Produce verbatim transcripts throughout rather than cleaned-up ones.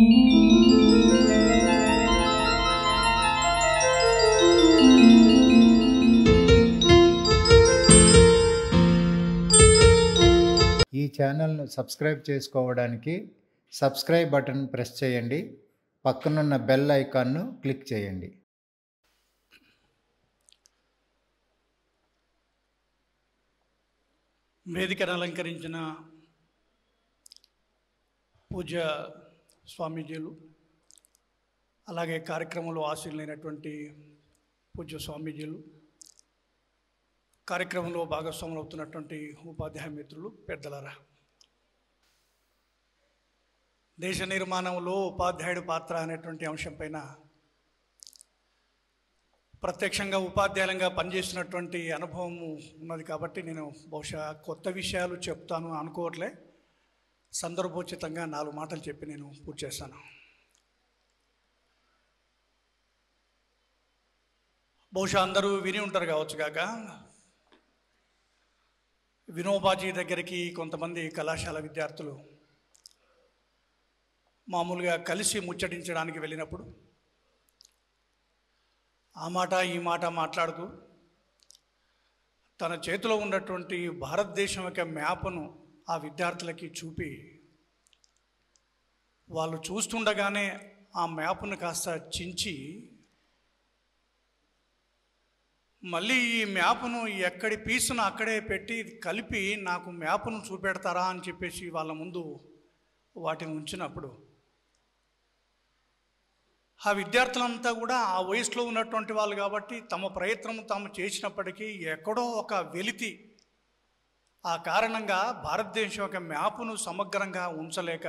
ఈ ఛానల్ను సబ్స్క్రైబ్ చేసుకోవడానికి సబ్స్క్రైబ్ బటన్ ప్రెస్ చేయండి. పక్కనున్న బెల్ ఐకాన్ను క్లిక్ చేయండి. వేదికను అలంకరించిన పూజ్య స్వామీజీలు, అలాగే కార్యక్రమంలో ఆశీనులైనటువంటి పూజ్య స్వామీజీలు, కార్యక్రమంలో భాగస్వాములు అవుతున్నటువంటి ఉపాధ్యాయ మిత్రులు, పెద్దలరా, దేశ నిర్మాణంలో ఉపాధ్యాయుడి పాత్ర అనేటువంటి అంశంపైన ప్రత్యక్షంగా ఉపాధ్యాయులంగా పనిచేసినటువంటి అనుభవం ఉన్నది కాబట్టి నేను బహుశా కొత్త విషయాలు చెప్తాను అనుకోవట్లే. సందర్భోచితంగా నాలుగు మాటలు చెప్పి నేను పూర్తి చేస్తాను. బహుశా అందరూ విని ఉంటారు కావచ్చు కాక, వినోబాజీ దగ్గరికి కొంతమంది కళాశాల విద్యార్థులు మామూలుగా కలిసి ముచ్చటించడానికి వెళ్ళినప్పుడు ఆ మాట ఈ మాట మాట్లాడుతూ తన చేతిలో ఉన్నటువంటి భారతదేశం యొక్క మ్యాప్ను ఆ విద్యార్థులకి చూపి, వాళ్ళు చూస్తుండగానే ఆ మ్యాప్ను కాస్త చించి మళ్ళీ ఈ మ్యాప్ను ఎక్కడి పీసును అక్కడే పెట్టి కలిపి నాకు మ్యాప్ను చూపెడతారా అని చెప్పేసి వాళ్ళ ముందు వాటిని ఉంచినప్పుడు ఆ విద్యార్థులంతా కూడా ఆ వయసులో ఉన్నటువంటి వాళ్ళు కాబట్టి తమ ప్రయత్నం తాము చేసినప్పటికీ ఎక్కడో ఒక వెలితి, ఆ కారణంగా భారతదేశం యొక్క మ్యాప్ను సమగ్రంగా ఉంచలేక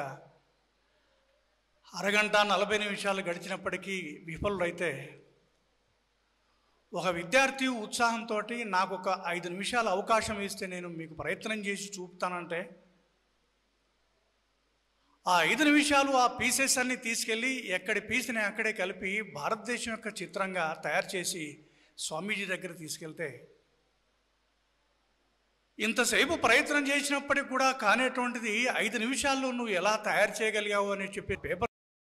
అరగంట నలభై నిమిషాలు గడిచినప్పటికీ విఫలుడైతే ఒక విద్యార్థి ఉత్సాహంతో నాకు ఒక ఐదు నిమిషాలు అవకాశం ఇస్తే నేను మీకు ప్రయత్నం చేసి చూపుతానంటే ఆ ఐదు నిమిషాలు ఆ పీసెస్ అన్ని తీసుకెళ్ళి ఎక్కడి పీస్ని అక్కడే కలిపి భారతదేశం యొక్క చిత్రంగా తయారు చేసి స్వామీజీ దగ్గర తీసుకెళ్తే, ఇంతసేపు ప్రయత్నం చేసినప్పటికి కూడా కానేటువంటిది ఐదు నిమిషాల్లో నువ్వు ఎలా తయారు చేయగలిగావు అని చెప్పి పేపర్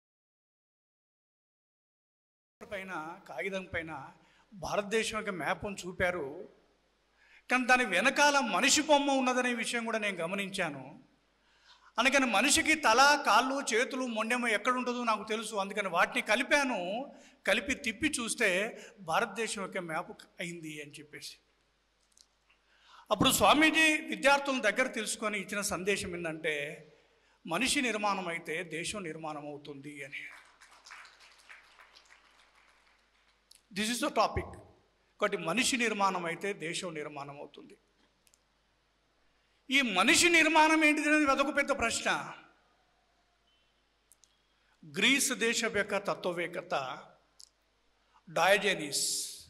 పైన, కాగితం పైన భారతదేశం యొక్క మ్యాప్ను చూపారు. కానీ దాని వెనకాల మనిషి బొమ్మ ఉన్నదనే విషయం కూడా నేను గమనించాను. అందుకని మనిషికి తల, కాళ్ళు, చేతులు, మొండెమ ఎక్కడుంటుందో నాకు తెలుసు. అందుకని వాటిని కలిపాను. కలిపి తిప్పి చూస్తే భారతదేశం యొక్క మ్యాప్ అయింది అని చెప్పేసి అప్పుడు స్వామీజీ విద్యార్థుల దగ్గర తెలుసుకొని ఇచ్చిన సందేశం ఏంటంటే, మనిషి నిర్మాణం అయితే దేశం నిర్మాణం అవుతుంది అని. This is the topic. ఒకటి, మనిషి నిర్మాణం అయితే దేశం నిర్మాణం అవుతుంది. ఈ మనిషి నిర్మాణం ఏంటిది అనేది అదొక పెద్ద ప్రశ్న. గ్రీస్ దేశం యొక్క తత్వవేత్త డయోజెనిస్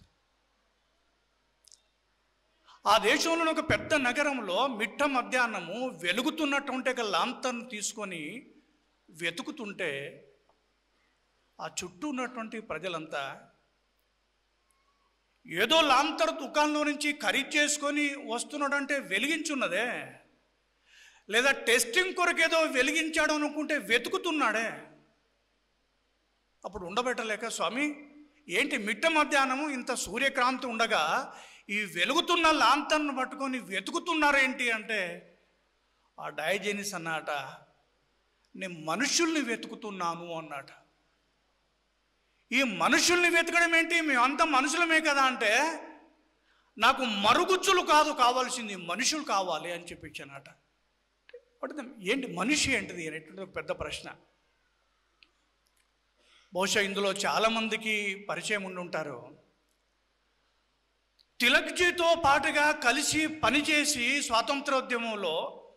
ఆ దేశంలోని ఒక పెద్ద నగరంలో మిట్ట మధ్యాహ్నము వెలుగుతున్నటువంటి ఒక లాంతర్ను తీసుకొని వెతుకుతుంటే ఆ చుట్టూ ఉన్నటువంటి ప్రజలంతా ఏదో లాంతర్ దుకాణంలో నుంచి ఖరీదు చేసుకొని వస్తున్నాడంటే వెలిగించున్నదే, లేదా టెస్టింగ్ కొరకు ఏదో వెలిగించాడు అనుకుంటే వెతుకుతున్నాడే. అప్పుడు ఉండబెట్టలేక, స్వామి ఏంటి మిట్ట మధ్యాహ్నము ఇంత సూర్యకాంతి ఉండగా ఈ వెలుగుతున్న లాంతర్ను పట్టుకొని వెతుకుతున్నారేంటి అంటే, ఆ డయోజెనిస్ అన్నట, నేను మనుషుల్ని వెతుకుతున్నాను అన్నట. ఈ మనుషుల్ని వెతకడం ఏంటి, మేమంతా మనుషులమే కదా అంటే, నాకు మరుగుజ్జులు కాదు కావాల్సింది, మనుషులు కావాలి అని చెప్పించానట. ఏంటి మనిషి ఏంటిది అనేటువంటి ఒక పెద్ద ప్రశ్న. బహుశా ఇందులో చాలామందికి పరిచయం ఉండి ఉంటారు. తిలక్జీతో పాటుగా కలిసి పనిచేసి స్వాతంత్రోద్యమంలో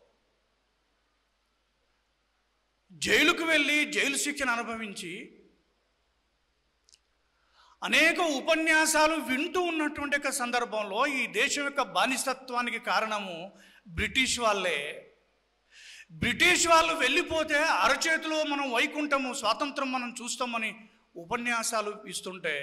జైలుకు వెళ్ళి జైలు శిక్షను అనుభవించి అనేక ఉపన్యాసాలు వింటూ ఉన్నటువంటి ఒక సందర్భంలో ఈ దేశం యొక్క బానిసత్వానికి కారణము బ్రిటిష్ వాళ్ళే. బ్రిటిష్ వాళ్ళు వెళ్ళిపోతే అరచేతిలో మనం వైకుంఠము, స్వాతంత్రం మనం చూస్తామని ఉపన్యాసాలు ఇస్తుంటే,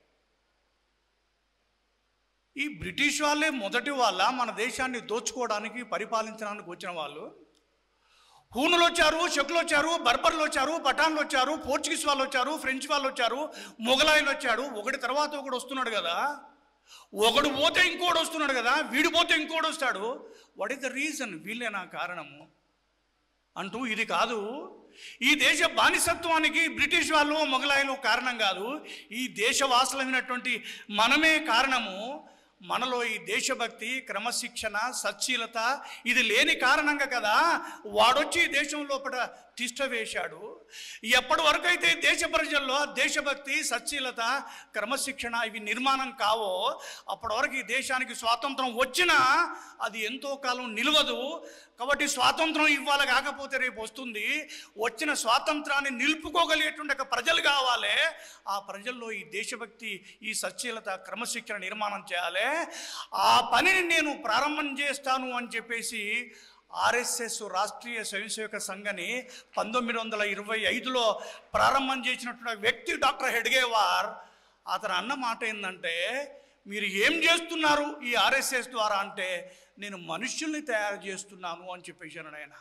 ఈ బ్రిటిష్ వాళ్ళే మొదటి వాళ్ళ మన దేశాన్ని దోచుకోవడానికి, పరిపాలించడానికి వచ్చిన వాళ్ళు హూనులు వచ్చారు, షకులు వచ్చారు, బర్బర్లు వచ్చారు, పఠాన్లు వచ్చారు, పోర్చుగీస్ వాళ్ళు వచ్చారు, ఫ్రెంచ్ వాళ్ళు వచ్చారు, మొఘలాయిలు వచ్చాడు. ఒకటి తర్వాత ఒకడు వస్తున్నాడు కదా, ఒకడు పోతే ఇంకోటి వస్తున్నాడు కదా, వీడు పోతే ఇంకోటి వస్తాడు. What is the reason? వీళ్ళేనా కారణము అంటూ ఇది కాదు. ఈ దేశ బానిసత్వానికి బ్రిటిష్ వాళ్ళు మొఘలాయిలు కారణం కాదు, ఈ దేశవాసులమైనటువంటి మనమే కారణము. మనలో ఈ దేశభక్తి, క్రమశిక్షణ, సచ్చీలత ఇది లేని కారణంగా కదా వాడొచ్చి ఈ దేశం లోపల తిష్ట వేశాడు. ఎప్పటి వరకు అయితే దేశ ప్రజల్లో దేశభక్తి, సచ్చీలత, క్రమశిక్షణ ఇవి నిర్మాణం కావో అప్పటి వరకు ఈ దేశానికి స్వాతంత్రం వచ్చినా అది ఎంతో కాలం నిలవదు. కాబట్టి స్వాతంత్రం ఇవ్వాల కాకపోతే రేపు వస్తుంది. వచ్చిన స్వాతంత్రాన్ని నిలుపుకోగలిగేటువంటి ప్రజలు కావాలి. ఆ ప్రజల్లో ఈ దేశభక్తి, ఈ సచ్చీలత, క్రమశిక్షణ నిర్మాణం చేయాలి. ఆ పనిని నేను ప్రారంభం చేస్తాను అని చెప్పేసి ఆర్ఎస్ఎస్ రాష్ట్రీయ స్వయంసేవక సంఘాన్ని పంతొమ్మిది వందల ఇరవై ఐదులో ప్రారంభం చేసినటువంటి వ్యక్తి డాక్టర్ హెడ్గేవార్. అతను అన్న మాట ఏంటంటే, మీరు ఏం చేస్తున్నారు ఈ ఆర్ఎస్ఎస్ ద్వారా అంటే, నేను మనుష్యుల్ని తయారు చేస్తున్నాను అని చెప్పేసాను ఆయన.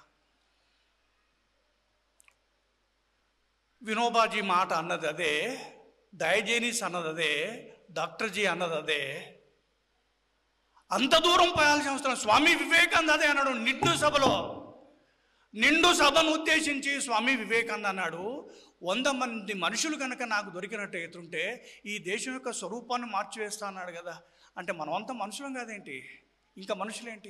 వినోబాజీ మాట అన్నది అదే, డయాజెనిస్ అన్నది అదే, డాక్టర్ జీ అన్నది అదే. అంత దూరం పోయాల్సిన అవసరం. స్వామి వివేకానంద అదే అన్నాడు నిండు సభలో. నిండు సభను ఉద్దేశించి స్వామి వివేకానంద అన్నాడు, వంద మంది మనుషులు కనుక నాకు దొరికినట్టు ఎదురుంటే ఈ దేశం యొక్క స్వరూపాన్ని మార్చివేస్తా అన్నాడు కదా. అంటే మనమంతా మనుషులం కాదేంటి, ఇంకా మనుషులేంటి?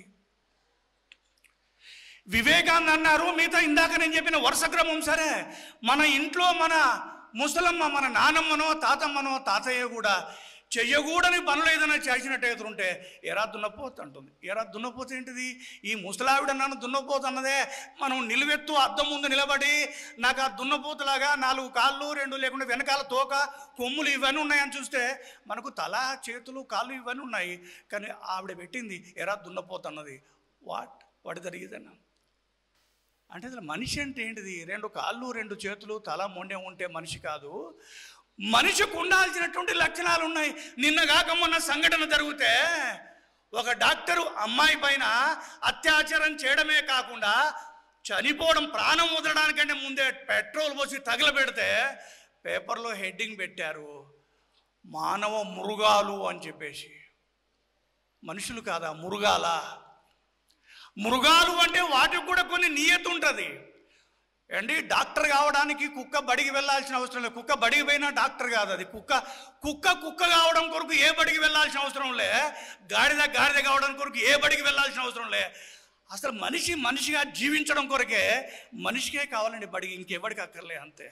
వివేకానంద అన్నారు, మిగతా ఇందాక నేను చెప్పిన వరుస క్రమం సరే. మన ఇంట్లో మన ముసలమ్మ, మన నానమ్మనో తాతమ్మనో తాతయ్య కూడా చెయ్యకూడని పనులు ఏదైనా చేసినట్టు ఎదురుంటే ఎరా దున్నపోతు అంటుంది. ఎరా దున్నపోతు ఏంటిది? ఈ ముసలావిడ నన్ను దున్నపోతు అన్నదే. మనం నిలువెత్తు అద్దం ముందు నిలబడి నాకు ఆ దున్నపోతులాగా నాలుగు కాళ్ళు రెండు లేకుండా వెనకాల తోక కొమ్ములు ఇవన్నీ ఉన్నాయని చూస్తే మనకు తల, చేతులు, కాళ్ళు ఇవన్నీ ఉన్నాయి. కానీ ఆవిడ పెట్టింది ఎరా దున్నపోతు అన్నది. What what is the reason? అంటే అసలు మనిషి అంటే ఏంటిది? రెండు కాళ్ళు, రెండు చేతులు, తల, మొండెం ఉంటే మనిషి కాదు. మనిషికి ఉండాల్సినటువంటి లక్షణాలు ఉన్నాయి. నిన్నగాక మొన్న సంఘటన జరిగితే ఒక డాక్టరు అమ్మాయి పైన అత్యాచారం చేయడమే కాకుండా చనిపోవడం, ప్రాణం వదలడానికంటే ముందే పెట్రోల్ పోసి తగలబెడితే పేపర్లో హెడ్డింగ్ పెట్టారు, మానవ మృగాలు అని చెప్పేసి. మనుషులు కాదా మృగాల? మృగాలు అంటే వాటికి కూడా కొన్ని నియతి ఉంటుంది అండి. డాక్టర్ కావడానికి కుక్క బడికి వెళ్ళాల్సిన అవసరం లేదు. కుక్క బడికి పోయినా డాక్టర్ కాదు అది. కుక్క కుక్క కుక్క కావడం కొరకు ఏ బడికి వెళ్ళాల్సిన అవసరం లే. గాడిద గాడిద కావడం కొరకు ఏ బడికి వెళ్ళాల్సిన అవసరం లే. అసలు మనిషి మనిషిగా జీవించడం కొరకే మనిషికే కావాలండి బడికి, ఇంకెవడికి అక్కర్లే, అంతే.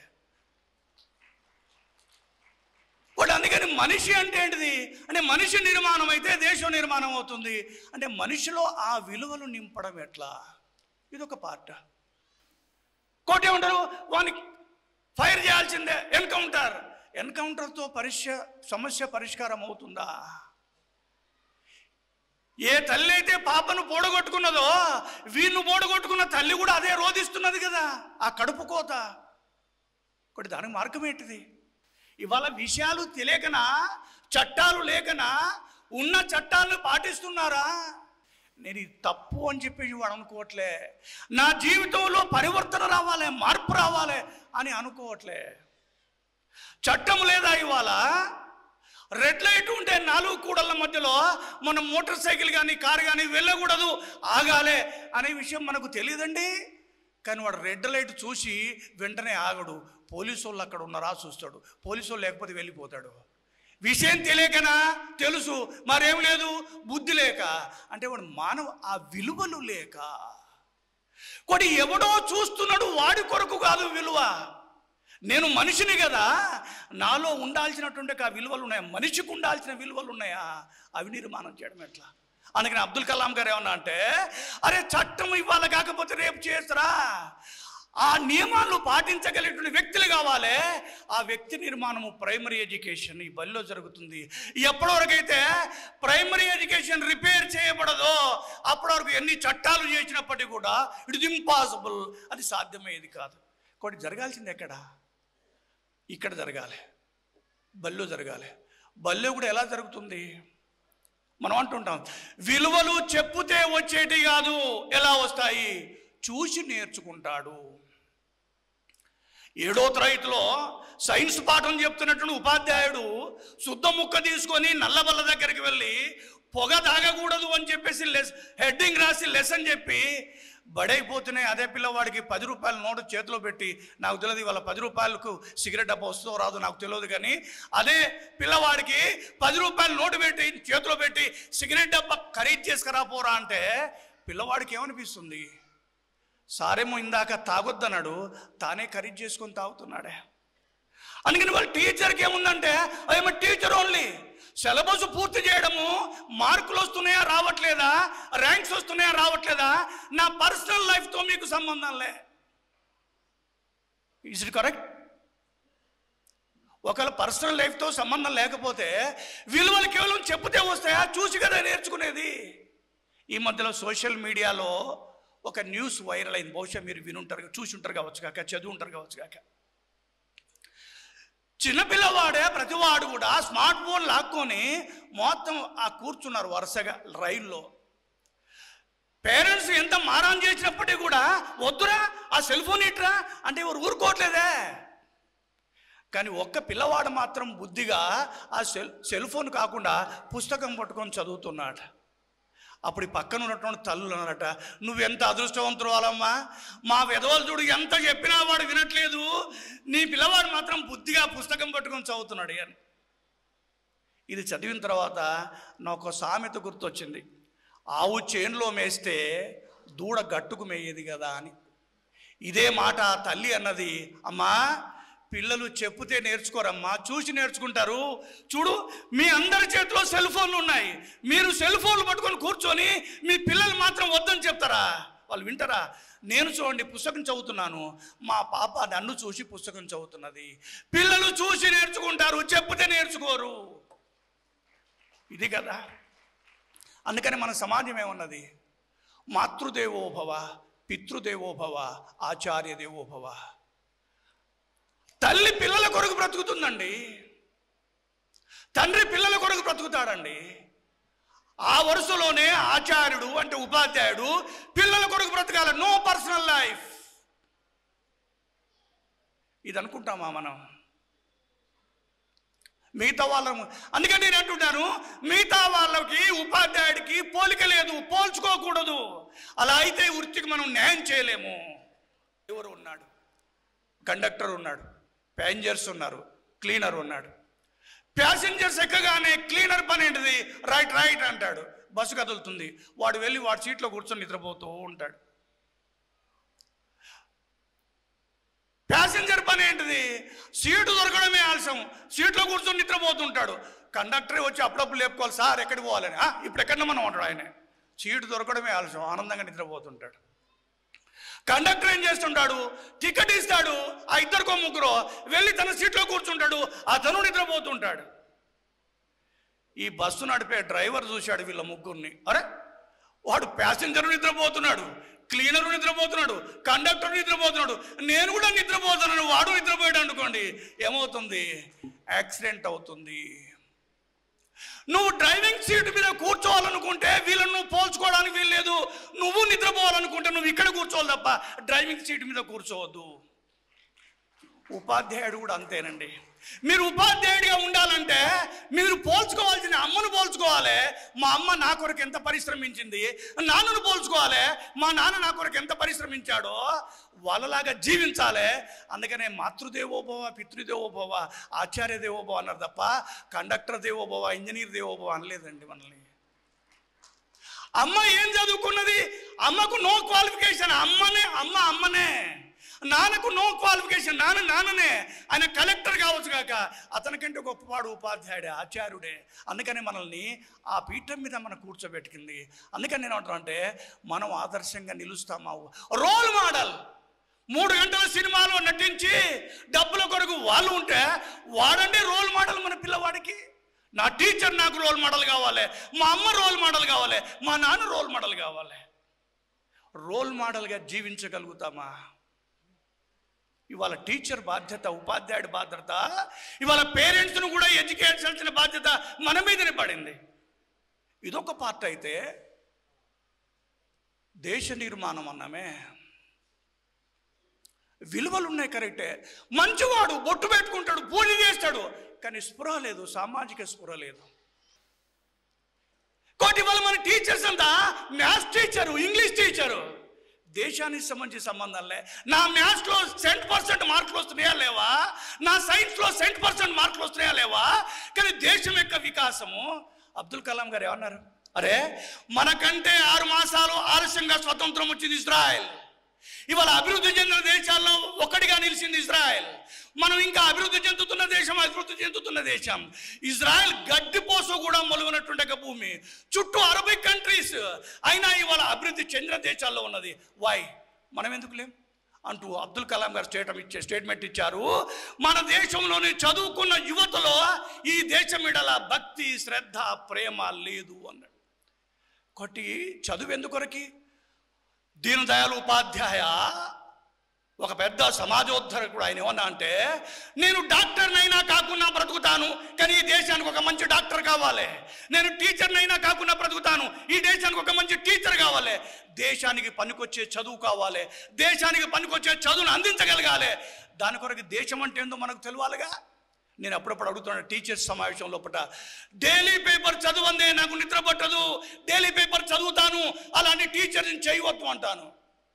కూడా అందుకని మనిషి అంటే ఏంటిది అంటే, మనిషి నిర్మాణం అయితే దేశం నిర్మాణం అవుతుంది. అంటే మనిషిలో ఆ విలువలు నింపడం ఎట్లా, ఇదొక పార్ట్. కోటి ఉంటారు వానికి ఫైర్ చేయాల్సిందే, ఎన్కౌంటర్. ఎన్కౌంటర్తో పరిష్య సమస్య పరిష్కారం అవుతుందా? ఏ తల్లి అయితే పాపను పోడగొట్టుకున్నదో వీళ్ళు పోడగొట్టుకున్న తల్లి కూడా అదే రోధిస్తున్నది కదా, ఆ కడుపు కోత. ఒకటి దానికి మార్గం ఏంటిది? ఇవాళ విషయాలు తెలియకనా, చట్టాలు లేకనా ఉన్న చట్టాలను పాటిస్తున్నారా? నేను ఇది తప్పు అని చెప్పేసి వాడు అనుకోవట్లే. నా జీవితంలో పరివర్తన రావాలి, మార్పు రావాలి అని అనుకోవట్లే. చట్టం లేదా ఇవాళ? రెడ్ లైట్ ఉంటే నాలుగు కూడళ్ళ మధ్యలో మనం మోటార్ సైకిల్ కానీ కారు కానీ వెళ్ళకూడదు, ఆగాలే అనే విషయం మనకు తెలియదండి. కానీ వాడు రెడ్ లైట్ చూసి వెంటనే ఆగడు. పోలీసు వాళ్ళు అక్కడ ఉన్నారా చూస్తాడు, పోలీసు వాళ్ళు లేకపోతే వెళ్ళిపోతాడు. విషయం తెలియకనా? తెలుసు, మరేం లేదు, బుద్ధి లేక. అంటే వాడు మానవ ఆ విలువలు లేక. కొడి ఎవడో చూస్తున్నాడు, వాడి కొరకు కాదు విలువ. నేను మనిషిని కదా, నాలో ఉండాల్సినటువంటి ఆ విలువలు ఉన్నాయా? మనిషికి ఉండాల్సిన విలువలు ఉన్నాయా? అవి నిర్మాణం చేయడం ఎట్లా? అందుకని అబ్దుల్ కలాం గారు ఏమన్నా అంటే, అరే చట్టం ఇవాళ కాకపోతే రేపు చేస్తారా? ఆ నియమాలు పాటించగలిగిన వ్యక్తులు కావాలి. ఆ వ్యక్తి నిర్మాణము ప్రైమరీ ఎడ్యుకేషన్ ఈ బడిలో జరుగుతుంది. ఎప్పటివరకైతే ప్రైమరీ ఎడ్యుకేషన్ రిపేర్ చేయబడదో అప్పటి వరకు ఎన్ని చట్టాలు చేసినప్పటికీ కూడా ఇట్ ఇస్ ఇంపాసిబుల్, అది సాధ్యమయ్యేది కాదు. ఒకటి జరగాల్సింది ఎక్కడ? ఇక్కడ జరగాలి, బడిలో జరగాలి. బడిలో కూడా ఎలా జరుగుతుంది? మనం అంటుంటాం విలువలు చెప్పుతే వచ్చేటి కాదు, ఎలా వస్తాయి? చూసి నేర్చుకుంటాడు. ఏడో తరగతిలో సైన్స్ పాఠం చెప్తున్నటువంటి ఉపాధ్యాయుడు శుద్ధ ముక్క తీసుకొని నల్లబల్ల దగ్గరికి వెళ్ళి పొగ తాగకూడదు అని చెప్పేసి లెస్ హెడ్డింగ్ రాసి లెసన్ చెప్పి బడైపోతున్నాయి. అదే పిల్లవాడికి పది రూపాయల నోటు చేతిలో పెట్టి, నాకు తెలియదు వాళ్ళ పది రూపాయలకు సిగరెట్ డబ్బా వస్తుందో రాదు నాకు తెలియదు, కానీ అదే పిల్లవాడికి పది రూపాయల నోటు పెట్టి చేతిలో పెట్టి సిగరెట్ డబ్బా ఖరీదు చేసుకురాపోరా అంటే పిల్లవాడికి ఏమనిపిస్తుంది? సారేమో ఇందాక తాగొద్దన్నాడు, తానే ఖరీదు చేసుకొని తాగుతున్నాడే. అందుకని వాళ్ళ టీచర్కి ఏముందంటే అదేమో టీచర్ ఓన్లీ. సిలబస్ పూర్తి చేయడము, మార్కులు వస్తున్నాయా రావట్లేదా, ర్యాంక్స్ వస్తున్నాయా రావట్లేదా, నా పర్సనల్ లైఫ్తో మీకు సంబంధం లే. Is it correct? ఒకవేళ పర్సనల్ లైఫ్తో సంబంధం లేకపోతే విలువలు కేవలం చెప్తే వస్తాయా? చూసి కదా నేర్చుకునేది. ఈ మధ్యలో సోషల్ మీడియాలో ఒక న్యూస్ వైరల్ అయింది, బహుశా మీరు వినుంటారు, చూసి ఉంటారు కావచ్చు కాక, చదివి ఉంటారు కావచ్చు కాక. చిన్నపిల్లవాడే ప్రతివాడు కూడా స్మార్ట్ ఫోన్ లాక్కొని మొత్తం ఆ కూర్చున్నారు వరుసగా రైల్లో. పేరెంట్స్ ఎంత మారాన్ చేసినప్పటికీ కూడా వద్దురా ఆ సెల్ ఫోన్ ఇట్రా అంటే ఎవరు ఊరుకోవట్లేదే. కానీ ఒక్క పిల్లవాడు మాత్రం బుద్ధిగా ఆ సెల్ సెల్ ఫోన్ కాకుండా పుస్తకం పట్టుకొని చదువుతున్నాడు. అప్పుడు పక్కన ఉన్నటువంటి తల్లులు అన్నారట, నువ్వెంత అదృష్టవంతుడు వాళ్ళమ్మా, మా విధవలు చూడు ఎంత చెప్పినా వాడు వినట్లేదు, నీ పిల్లవాడు మాత్రం బుద్ధిగా పుస్తకం పట్టుకొని చదువుతున్నాడు అని. ఇది చదివిన తర్వాత నాకు సామెత గుర్తొచ్చింది, ఆవు చేనులో మేస్తే దూడ గట్టుకు మేయేది కదా అని. ఇదే మాట తల్లి అన్నది, అమ్మా పిల్లలు చెప్తే నేర్చుకోరమ్మా, చూసి నేర్చుకుంటారు. చూడు మీ అందరి చేతిలో సెల్ ఫోన్లు ఉన్నాయి, మీరు సెల్ ఫోన్లు పట్టుకొని కూర్చొని మీ పిల్లలు మాత్రం వద్దని చెప్తారా? వాళ్ళు వింటారా? నేను చూడండి పుస్తకం చదువుతున్నాను, మా పాప నన్ను చూసి పుస్తకం చదువుతున్నది. పిల్లలు చూసి నేర్చుకుంటారు, చెప్తే నేర్చుకోరు. ఇది కదా. అందుకని మన సమాజం ఏమన్నది, మాతృదేవోభవ, పితృదేవోభవ, ఆచార్య దేవోభవ. తల్లి పిల్లల కొరకు బ్రతుకుతుందండి, తండ్రి పిల్లల కొరకు బ్రతుకుతాడండి. ఆ వరుసలోనే ఆచార్యుడు అంటే ఉపాధ్యాయుడు పిల్లల కొరకు బ్రతకాలి. No personal life. ఇది అనుకుంటామా మనం? మిగతా వాళ్ళము అందుకని నేను అంటున్నాను, మిగతా వాళ్ళకి ఉపాధ్యాయుడికి పోలిక లేదు, పోల్చుకోకూడదు. అలా అయితే వృత్తికి మనం న్యాయం చేయలేము. ఎవరు ఉన్నాడు? కండక్టర్ ఉన్నాడు, ప్యాసింజర్స్ ఉన్నారు, క్లీనర్ ఉన్నాడు. ప్యాసింజర్స్ ఎక్కగానే క్లీనర్ పని ఏంటిది? రైట్ రైట్ అంటాడు, బస్సు కదులుతుంది, వాడు వెళ్ళి వాడి సీట్లో కూర్చొని నిద్రపోతూ ఉంటాడు. ప్యాసింజర్ పని ఏంటిది? సీటు దొరకడమే ఆలస్యం, సీట్లో కూర్చొని నిద్రపోతుంటాడు. కండక్టరే వచ్చి అప్పుడప్పుడు లేపుకోవాలి, సార్ ఎక్కడికి పోవాలని. ఇప్పుడు ఎక్కడ మనం ఉంటాడు ఆయన, సీటు దొరకడమే ఆలస్యం, ఆనందంగా నిద్రపోతుంటాడు. కండక్టర్ ఏం చేస్తుంటాడు? టికెట్ ఇస్తాడు, ఆ ఇద్దరికో ముగ్గురు వెళ్ళి తన సీట్లో కూర్చుంటాడు, అతను నిద్రపోతుంటాడు. ఈ బస్సు నడిపే డ్రైవర్ చూశాడు వీళ్ళ ముగ్గురిని, అరే వాడు ప్యాసింజర్ నిద్రపోతున్నాడు, క్లీనరు నిద్రపోతున్నాడు, కండక్టర్ నిద్రపోతున్నాడు, నేను కూడా నిద్రపోతున్నాను, వాడు నిద్రపోయాడు అనుకోండి, ఏమవుతుంది? యాక్సిడెంట్ అవుతుంది. నువ్వు డ్రైవింగ్ సీట్ మీద కూర్చోవాలనుకుంటే వీళ్ళని నువ్వు పోల్చుకోవడానికి వీల్లేదు. నువ్వు నిద్రపోవాలనుకుంటే నువ్వు ఇక్కడ కూర్చోవాలి తప్ప డ్రైవింగ్ సీట్ మీద కూర్చోవద్దు. ఉపాధ్యాయుడు కూడా అంతేనండి. మీరు ఉపాధ్యాయుడిగా ఉండాలంటే మీరు పోల్చుకోవాల్సిన అమ్మను పోల్చుకోవాలి. మా అమ్మ నా కొరకు ఎంత పరిశ్రమించింది, నాన్నను పోల్చుకోవాలి, మా నాన్న నా కొరకు ఎంత పరిశ్రమించాడో వాళ్ళలాగా జీవించాలి. అందుకనే మాతృదేవోభవ, పితృదేవోభవ, ఆచార్య దేవోభవ అన్నారు తప్ప కండక్టర్ దేవోభవ, ఇంజనీర్ దేవోభవ అనలేదండి మనల్ని. అమ్మ ఏం చదువుకున్నది? అమ్మకు నో క్వాలిఫికేషన్, అమ్మనే అమ్మ అమ్మనే. నాన్నకు నో క్వాలిఫికేషన్, నాన్న నాన్ననే. ఆయన కలెక్టర్ కావచ్చు కాక అతనికంటే గొప్పవాడు ఉపాధ్యాయుడే, ఆచార్యుడే. అందుకని మనల్ని ఆ పీఠం మీద మనం కూర్చోబెట్టుకుంది. అందుకని నేను అంటున్నా అంటే మనం ఆదర్శంగా నిలుస్తామా? Role model. మూడు గంటల సినిమాలో నటించి డబ్బుల కొరకు వాళ్ళు ఉంటే వాడంటే రోల్ మోడల్ మన పిల్లవాడికి. నా టీచర్ నాకు రోల్ మోడల్ కావాలి, మా అమ్మ రోల్ మోడల్ కావాలి, మా నాన్న రోల్ మోడల్ కావాలి. రోల్ మోడల్గా జీవించగలుగుతామా? ఇవాళ టీచర్ బాధ్యత, ఉపాధ్యాయుడి బాధ్యత, ఇవాళ పేరెంట్స్ను కూడా ఎడ్యుకేట్ చేయాల్సిన బాధ్యత మన మీదనే పడింది. ఇదొక పార్ట్ అయితే దేశ నిర్మాణం అన్నామే. విలువలు ఉన్నాయి కరెక్టే, మంచివాడు, బొట్టు పెట్టుకుంటాడు, పూజ చేస్తాడు, కానీ స్పృహ లేదు, సామాజిక స్పృహ లేదు. కోటి వల్ల మన టీచర్స్ అంతా మ్యాథ్స్ టీచరు, ఇంగ్లీష్ టీచరు, దేశానికి సంబంధించిన సంబంధాలే. నా మ్యాథ్స్లో సెంట్ పర్సెంట్ మార్కులు వస్తున్నాయా లేవా, నా సైన్స్లో సెంట్ పర్సెంట్ మార్కులు వస్తున్నాయా లేవా, కానీ దేశం యొక్క వికాసము. అబ్దుల్ కలాం గారు ఏమన్నారు, అరే మనకంటే ఆరు మాసాలు ఆలస్యంగా స్వతంత్రం వచ్చింది ఇజ్రాయెల్, ఇవాళ అభివృద్ధి చెందిన దేశాల్లో ఒకటిగా నిలిచింది ఇజ్రాయెల్. మనం ఇంకా అభివృద్ధి చెందుతున్న దేశం, అభివృద్ధి చెందుతున్న దేశం. ఇజ్రాయెల్ గడ్డిపోసు కూడా మొలుగునట్టుండగా భూమి, చుట్టూ అరబిక్ కంట్రీస్, అయినా ఇవాళ అభివృద్ధి చెందిన దేశాల్లో ఉన్నది. వై, మనం ఎందుకు లేం అంటూ అబ్దుల్ కలాం గారు స్టేట్మెంట్ ఇచ్చే స్టేట్మెంట్ ఇచ్చారు. మన దేశంలోని చదువుకున్న యువతలో ఈ దేశం ఇడల భక్తి, శ్రద్ధ, ప్రేమ లేదు అన్నాడు. కొట్టి చదువు ఎందుకొరకి? దీన్ దయాళ్ ఉపాధ్యాయ ఒక పెద్ద సమాజోద్ధరకుడు, ఆయన ఏమన్నా అంటే, నేను డాక్టర్నైనా కాకుండా బ్రతుకుతాను, కానీ ఈ దేశానికి ఒక మంచి డాక్టర్ కావాలి. నేను టీచర్నైనా కాకుండా బ్రతుకుతాను, ఈ దేశానికి ఒక మంచి టీచర్ కావాలి. దేశానికి పనికొచ్చే చదువు కావాలి, దేశానికి పనికొచ్చే చదువును అందించగలగాలి. దాని కొరకు దేశం అంటే ఏందో మనకు తెలియాలిగా. నేను అప్పుడప్పుడు అడుగుతున్నాను టీచర్స్ సమావేశం లోపల, డైలీ పేపర్ చదవందే నాకు నిద్ర పట్టదు, డైలీ పేపర్ చదువుతాను, అలాంటి టీచర్ని చేయవద్దు అంటాను.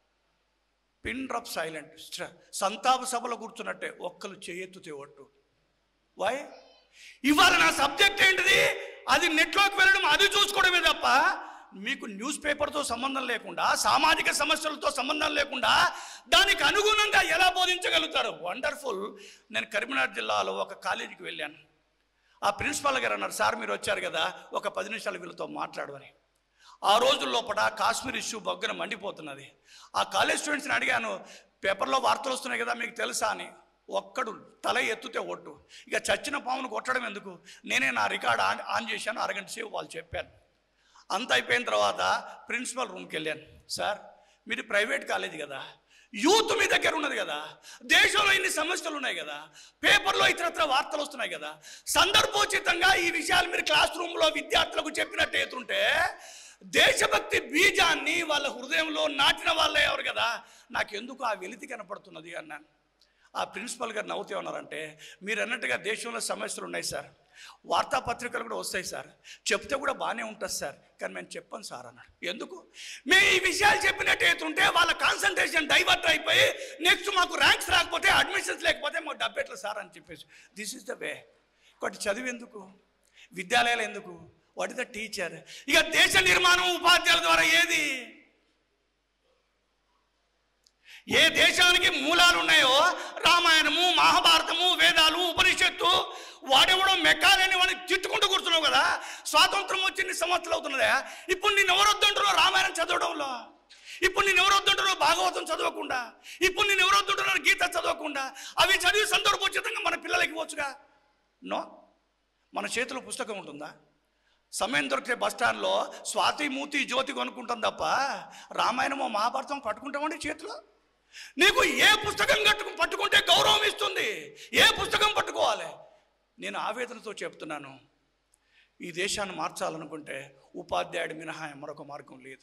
పిన్ డ్రాప్ సైలెంట్, సంతాప సభలో కూర్చున్నట్టే ఒక్కరు చేయెత్తుతే ఒట్టు. వై, ఇవాళ నా సబ్జెక్ట్ ఏంటిది, అది నెట్లోకి వెళ్ళడం, అది చూసుకోవడమే తప్ప మీకు న్యూస్ పేపర్తో సంబంధం లేకుండా, సామాజిక సమస్యలతో సంబంధం లేకుండా దానికి అనుగుణంగా ఎలా బోధించగలుగుతారు? వండర్ఫుల్. నేను కరీంనగర్ జిల్లాలో ఒక కాలేజీకి వెళ్ళాను. ఆ ప్రిన్సిపాల్ గారు అన్నారు, సార్ మీరు వచ్చారు కదా, ఒక పది నిమిషాలు వీళ్ళతో మాట్లాడమని. ఆ రోజుల లోపల కాశ్మీర్ ఇష్యూ బొగ్గన మండిపోతున్నది. ఆ కాలేజ్ స్టూడెంట్స్ని అడిగాను, పేపర్లో వార్తలు వస్తున్నాయి కదా మీకు తెలుసా అని. ఒక్కడు తల ఎత్తుతే ఒట్టు. ఇక చచ్చిన పామును కొట్టడం ఎందుకు, నేనే నా రికార్డ్ ఆన్ ఆన్ చేశాను, అరగంట సేపు వాళ్ళు చెప్పాను. అంత అయిపోయిన తర్వాత ప్రిన్సిపల్ రూమ్కి వెళ్ళాను. సార్ మీరు ప్రైవేట్ కాలేజీ కదా, యూత్ మీ దగ్గర ఉన్నది కదా, దేశంలో ఇన్ని సమస్యలు ఉన్నాయి కదా, పేపర్లో ఇతరత్ర వార్తలు వస్తున్నాయి కదా, సందర్భోచితంగా ఈ విషయాలు మీరు క్లాస్ రూమ్లో విద్యార్థులకు చెప్పినట్టు ఎత్తుంటే దేశభక్తి బీజాన్ని వాళ్ళ హృదయంలో నాటిన వాళ్ళే ఎవరు కదా, నాకెందుకు ఆ వెలితి కనపడుతున్నది అన్నాను. ఆ ప్రిన్సిపల్ గారు నవ్వుతూ ఉన్నారంటే, మీరు అన్నట్టుగా దేశంలో సమస్యలు ఉన్నాయి సార్, వార్తాపత్రికలు కూడా వస్తాయి సార్, చెప్తే కూడా బాగానే ఉంటుంది సార్, కానీ మేము చెప్పాను సార్ అన్నాడు. ఎందుకు? మేము ఈ విషయాలు చెప్పినట్టు అవుతుంటే వాళ్ళ కాన్సన్ట్రేషన్ డైవర్ట్ అయిపోయి నెక్స్ట్ మాకు ర్యాంక్స్ రాకపోతే, అడ్మిషన్స్ లేకపోతే మాకు డబ్బెట్ల సార్ అని చెప్పేసి. This is the way. ఒకటి చదువు ఎందుకు, విద్యాలయాలు ఎందుకు, వాట్ ఇస్ ద టీచర్? ఇక దేశ నిర్మాణం ఉపాధ్యాయుల ద్వారా ఏది? ఏ దేశానికి మూలాలు ఉన్నాయో, రామాయణము, మహాభారతము, వేదాలు, ఉపనిషత్తు, వాడెవడో మెక్కాలని వాడిని తిట్టుకుంటూ కూర్చున్నావు కదా. స్వాతంత్రం వచ్చి ఎన్ని సంవత్సరాలు అవుతున్నదా? ఇప్పుడు నేను ఎవరు వద్దంటున్నావు రామాయణం చదవడంలో, ఇప్పుడు నేను ఎవరు వద్దంటున్నావు భాగవతం చదవకుండా, ఇప్పుడు నేను ఎవరు వద్దంటున్నాను గీత చదవకుండా. అవి చదివి సందర్భోచితంగా మన పిల్లలకి ఇవ్వచ్చుగా. నో, మన చేతిలో పుస్తకం ఉంటుందా? సమయం దొరికితే బస్టాండ్లో స్వాతి మూతి జ్యోతి కొనుక్కుంటాం తప్ప రామాయణమో మహాభారతం పట్టుకుంటామండి చేతిలో. నీకు ఏ పుస్తకం కట్టుకు పట్టుకుంటే గౌరవం ఇస్తుంది, ఏ పుస్తకం పట్టుకోవాలి? నేను ఆవేదనతో చెప్తున్నాను, ఈ దేశాన్ని మార్చాలనుకుంటే ఉపాధ్యాయుడు మినహా మరొక మార్గం లేదు.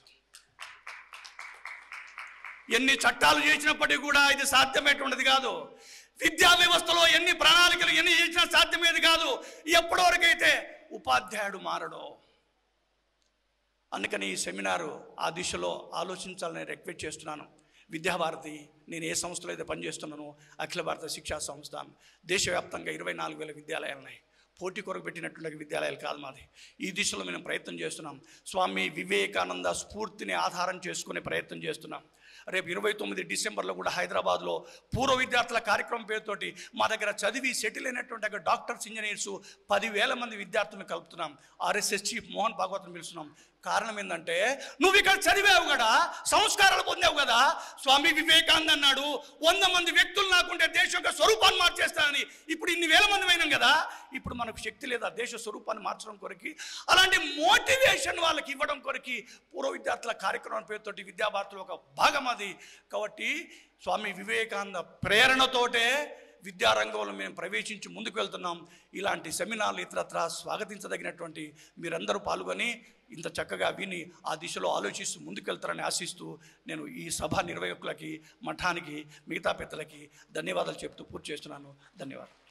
ఎన్ని చట్టాలు చేసినప్పటికీ కూడా ఇది సాధ్యమేటువంటిది కాదు. విద్యా వ్యవస్థలో ఎన్ని ప్రణాళికలు ఎన్ని చేసినా సాధ్యమేది కాదు ఎప్పటి వరకైతే ఉపాధ్యాయుడు మారడో. అందుకని ఈ సెమినారు ఆ దిశలో ఆలోచించాలని రిక్వెస్ట్ చేస్తున్నాను. విద్యాభారతి, నేను ఏ సంస్థలో అయితే పనిచేస్తున్నానో అఖిల భారత శిక్షా సంస్థ, దేశవ్యాప్తంగా ఇరవై నాలుగు వేల విద్యాలయాలు ఉన్నాయి. పోటీ కొరకు పెట్టినటువంటి విద్యాలయాలు కాదు మాది. ఈ దిశలో మేము ప్రయత్నం చేస్తున్నాం. స్వామి వివేకానంద స్ఫూర్తిని ఆధారం చేసుకునే ప్రయత్నం చేస్తున్నాం. రేపు ఇరవై తొమ్మిది డిసెంబర్లో కూడా హైదరాబాద్లో పూర్వ విద్యార్థుల కార్యక్రమం పేరుతోటి మా దగ్గర చదివి సెటిల్ అయినటువంటి డాక్టర్స్, ఇంజనీర్స్ పదివేల మంది విద్యార్థులను కలుపుతున్నాం. ఆర్ఎస్ఎస్ చీఫ్ మోహన్ భాగవత్ని పిలుస్తున్నాం. కారణం ఏంటంటే, నువ్వు ఇక్కడ చదివావు కదా, సంస్కారాలు పొందావు కదా. స్వామి వివేకానంద అన్నాడు, వంద మంది వ్యక్తులు నాకుంటే దేశం యొక్క స్వరూపాన్ని మార్చేస్తానని. ఇప్పుడు ఇన్ని వేల మంది అయినాం కదా, ఇప్పుడు మనకు శక్తి లేదా దేశ స్వరూపాన్ని మార్చడం కొరకి, అలాంటి మోటివేషన్ వాళ్ళకి ఇవ్వడం కొరకి పూర్వ విద్యార్థుల కార్యక్రమం పేరుతోటి విద్యాభారతులు ఒక భాగం అది. కాబట్టి స్వామి వివేకానంద ప్రేరణతోటే విద్యారంగంలో మేము ప్రవేశించి ముందుకు వెళ్తున్నాం. ఇలాంటి సెమినార్లు ఇతరత్ర స్వాగతించదగినటువంటి మీరందరూ పాల్గొని ఇంత చక్కగా విని ఆ దిశలో ఆలోచిస్తూ ముందుకెళ్తారని ఆశిస్తూ నేను ఈ సభ నిర్వాహకులకి, మఠానికి, మిగతా పెద్దలకి ధన్యవాదాలు చెప్తూ పూర్తి చేస్తున్నాను. ధన్యవాదాలు.